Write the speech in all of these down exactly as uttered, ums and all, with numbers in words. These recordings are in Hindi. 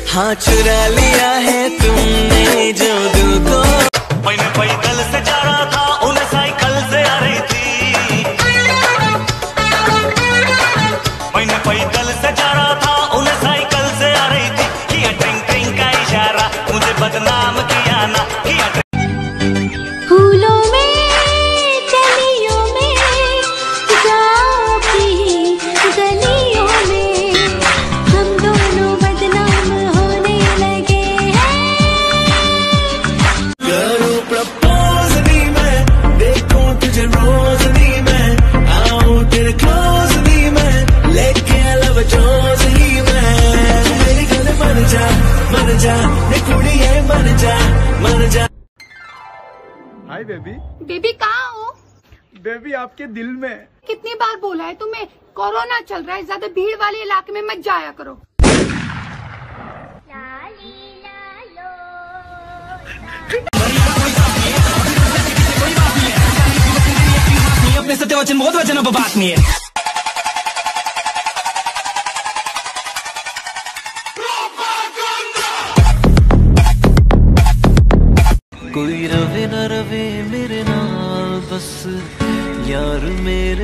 हाँ चुरा लिया है तुमने जो दिल को। मैंने पैदल से जा रहा था, उन्हें साइकिल से आ रही थी। मैंने पैदल से जा रहा था, उन्हें साइकिल से आ रही थी। किया ट्रिंग ट्रिंग का इशारा, मुझे बदनाम किया ना किया। फूलों में कलियों में जाओ की गलियों में हम दोनों बदनाम होने लगे हैं। करूं प्रपोज नहीं मैं, देखूं तुझे रोज नहीं मैं, आऊं तेरे क्लोज नहीं मैं, लेके लव जोज ही मैं। मेरी गल मन जा मन जा, ये कुड़ी है मन जा मन जा। Hi baby. बेबी कहाँ हो? बेबी आपके दिल में। कितनी बार बोला है तुम्हें, कोरोना चल रहा है, ज्यादा भीड़ वाले इलाके में मत जाया करो। अपने सत्यवचन बहुत वचनों पर बात नहीं है। कोई रवे न रवे मेरे नाल बस यार मेरे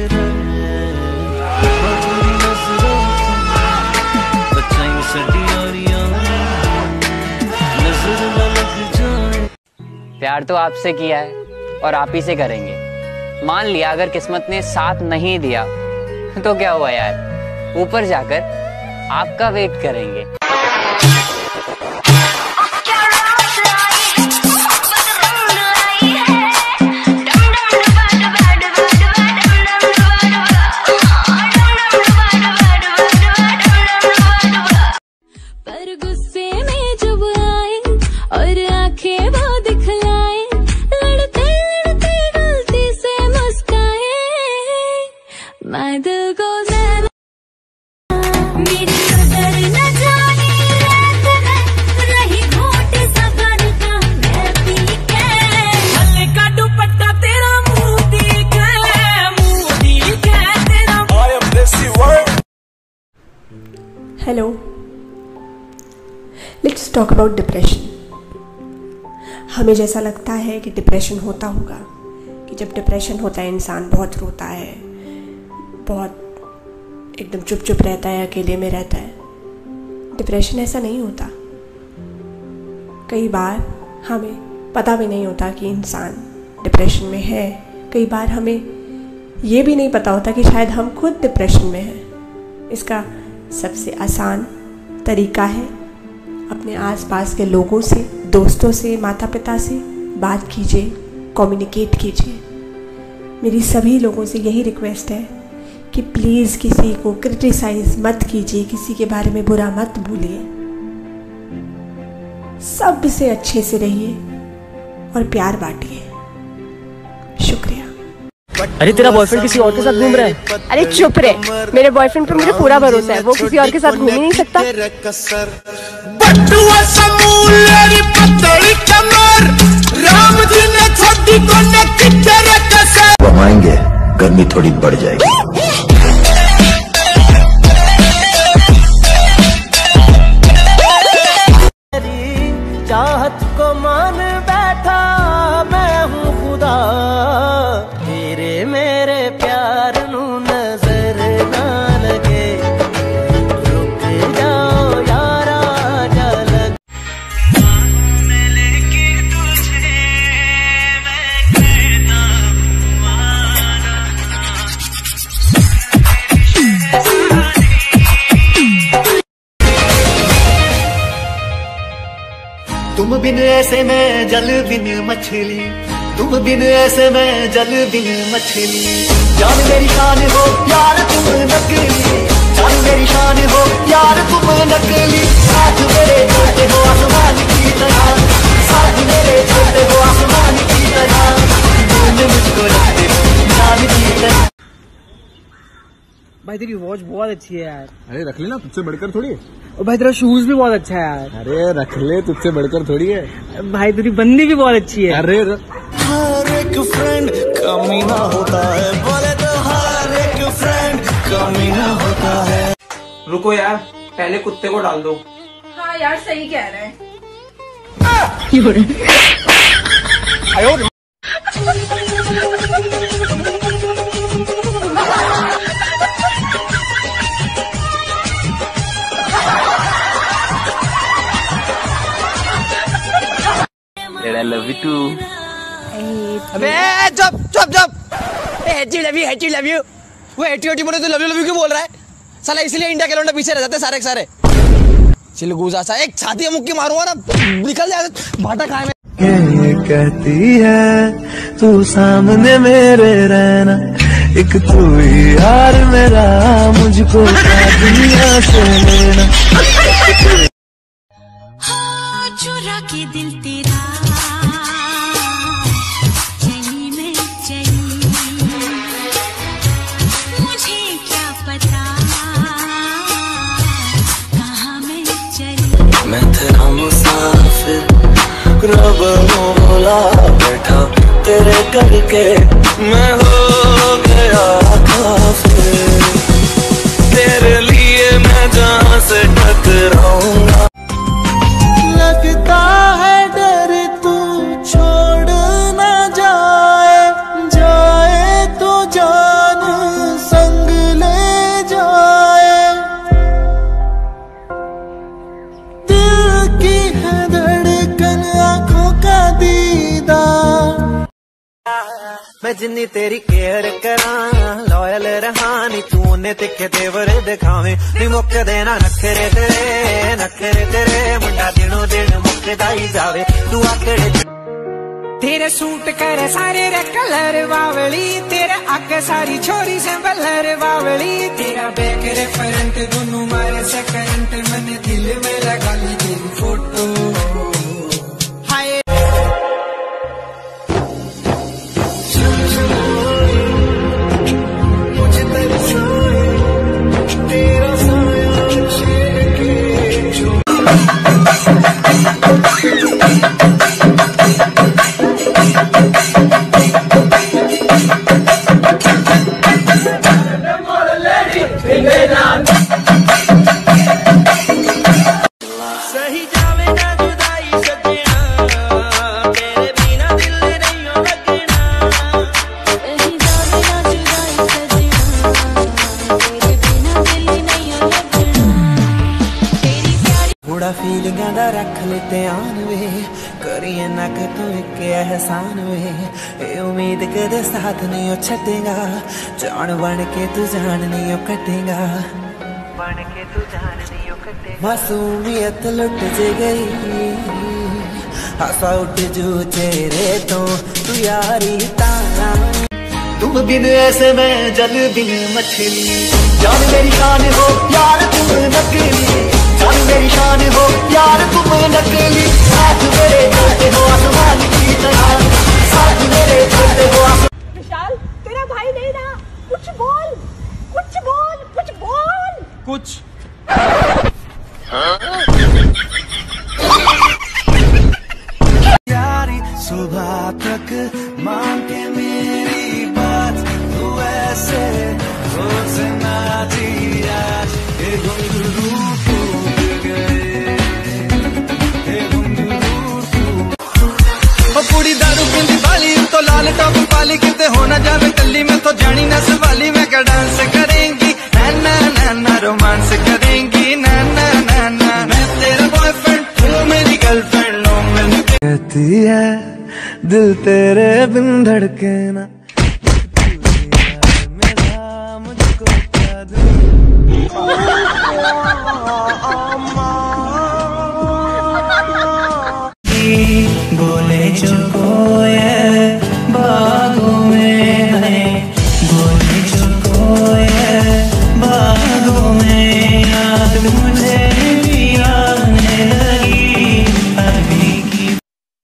प्यार तो आपसे किया है और आप ही से करेंगे। मान लिया अगर किस्मत ने साथ नहीं दिया तो क्या हुआ यार, ऊपर जाकर आपका वेट करेंगे। Hello, let's talk about depression. हमें जैसा लगता है कि डिप्रेशन होता होगा कि जब डिप्रेशन होता है इंसान बहुत रोता है, बहुत एकदम चुप चुप रहता है, अकेले में रहता है। डिप्रेशन ऐसा नहीं होता। कई बार हमें पता भी नहीं होता कि इंसान डिप्रेशन में है। कई बार हमें ये भी नहीं पता होता कि शायद हम खुद डिप्रेशन में हैं। इसका सबसे आसान तरीका है अपने आसपास के लोगों से, दोस्तों से, माता पिता से बात कीजिए, कम्युनिकेट कीजिए। मेरी सभी लोगों से यही रिक्वेस्ट है कि प्लीज़ किसी को क्रिटिसाइज मत कीजिए, किसी के बारे में बुरा मत बोलिए। सबसे अच्छे से रहिए और प्यार बांटिए। शुक्रिया। अरे तेरा बॉयफ्रेंड किसी और के साथ घूम रहा है। अरे चुप रहे, मेरे बॉयफ्रेंड पर मुझे पूरा भरोसा है, वो किसी और के साथ घूम ही नहीं सकता। घुमाएंगे, गर्मी थोड़ी बढ़ जाएगी। चाहत को मान बैठा मैं हूँ खुदा, तेरे मेरे प्यार नू नजर ना लगे, रुक जाओ यारा जा लग। लेके तुझे मैं कहता हूँ आना। तुम बिन ऐसे में जल बिन मछली, तुम बिन ऐसे में जल बिन मछली। जान मेरी शान हो यार तुम नकली, जान मेरी शान हो यार तुम नकली। साथ मेरे चलते हो आसमान की तरह, साथ मेरे चलते हो आसमान की तरह, तुम मुझको रखते हो जान की तरह। भाई तेरी वॉच बहुत अच्छी है यार। अरे रख लेना, तुझसे बढ़कर थोड़ी है। और भाई तेरा शूज भी बहुत अच्छा है यार। अरे रख ले, तुझसे बढ़कर थोड़ी है। भाई तेरी बंदी भी बहुत अच्छी है। अरे हर एक फ्रेंड कमीना होता है, बोले तो हर एक फ्रेंड कमीना होता है। रुको यार, पहले कुत्ते को डाल दो। हाँ हाँ यार सही कह रहे हैं। I love you too. अबे चुप चुप चुप। Hate you love you hate you love you. वो हेटी हेटी बोले तो लव यू लव यू क्यों बोल रहा है? साला इसलिए इंडिया के लौंडे पीछे रह जाते सारे के सारे। चिलगूजा सा एक छाती मुक्की मारूंगा ना निकल जाए भाटा खाए में। ये कहती है तू सामने मेरे रहना, एक तू ही यार मेरा, मुझको दुनिया से लेना। चुरा के दिल तेरा चली मैं चली, मुझे क्या पता कहाँ मैं चली। मैं तेरा मुसाफिर रब बोला बैठा तेरे करके मैं हो गया काफिर, तेरे लिए मैं जहाँ से टकराऊंगा। लगता है डर तू छोड़ ना जाए, जाए तो जान संग ले जाए, दिल की है धड़कन आंखों का दीदार। मैं जिन्नी तेरी केयर करा लॉयल रहानी, तू ने तिखे तेवर दिखावे नी मुक्क देना नखरे तेरे नखरे तेरे, मुंडा दिनों दिन मुक्कदा ही जावे तू आकड़े। तेरे सूट करे सारे रे कलर वावली, तेरे आगे सारी छोरी से बलर वावली, तेरा बैक रे फ्रंट दोनों मारे से करंट, मैंने दिल में लगा ली तेरी फोटो। हाय सही जावेगा जुदाई सजना, तेरे बिना दिल नहीं लगना। सही जावेगा जुदाई सजना, तेरे बिना दिल नहीं लगना। तेरी प्यारी बड़ा फीलिंगां दा रख ले ध्यान वे, करिए ना कि तू एक एहसान वे, ए उम्मीद कदे साथ नहीं ओ छड्डेगा, जान बन के तू जान नहीं ओ कटेगा, बन के तू जान नहीं ओ कटेगा। मासूमियत लुट जे गई हंसा उठ जू चेहरे तो तू यारी ताना। तुम बिन ऐसे में जल बिन मछली, जान मेरी शान हो यार तुम नकली, जान मेरी शान हो यार तुम नकली, साथ मेरे चलते हो आसमान की तरह, साथ मेरे चलते हो आसमान। विशाल तेरा भाई नहीं रहा, कुछ बोल कुछ बोल कुछ बोल कुछ यारी सुबह तक मान के मेरी बात, तू ऐसे रोज ना जिया, ये घुंघरू टूट गए, ये घुंघरू टूट। कुड़ी दारू पींदी वाली तो लाल टॉप वाली, किते हो ना जावे कल्ली में तो जानी नस वाली, मैं क्या डांस करेंगी ना ना ना ना, रोमांस करेंगी ना ना ना ना, मैं तेरा बॉयफ्रेंड तू मेरी गर्लफ्रेंड, लो मैंने कहती है दिल तेरे बिन धड़के ना, मेरा मुझको क्या दूं। बोले जो कोयल बागों में है, बोले जो कोयल बागों में, याद मुझे भी आने लगी अभी की।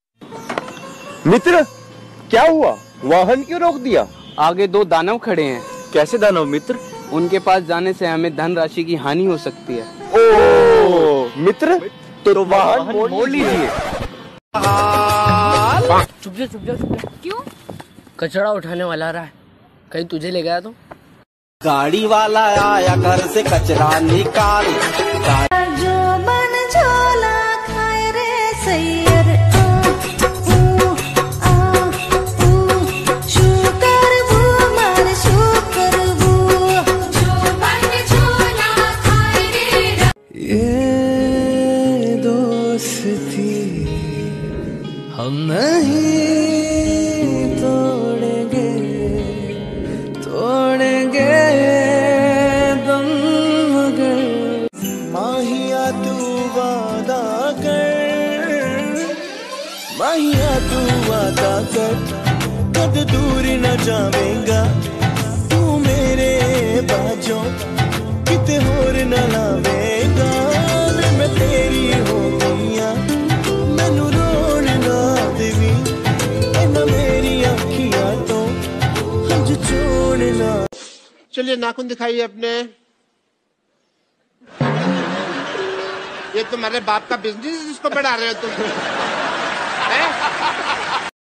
मित्र क्या हुआ, वाहन क्यों रोक दिया? आगे दो दानव खड़े हैं। कैसे दानव मित्र? उनके पास जाने से हमें धनराशि की हानि हो सकती है। ओ मित्र तो, तो वाहन मोड़ लीजिए। चुप जा चुप जा चुप जा। क्यों? कचरा उठाने वाला रहा है, कहीं तुझे ले गया तो? गाड़ी वाला आया घर से कचरा निकाल, जो बन झोला वादा कर कद दूर न जावेगा तू मेरे बाजों किते होर न लावेगा वे मैं तेरी हो गईया मैनू रोन ना देवी इन्ना मेरी अखियां तो हंज छोड़ना। चलिए नाखून दिखाइए अपने। ये तुम्हारे बाप का बिजनेस जिसको बढ़ा रहे हो तुम है?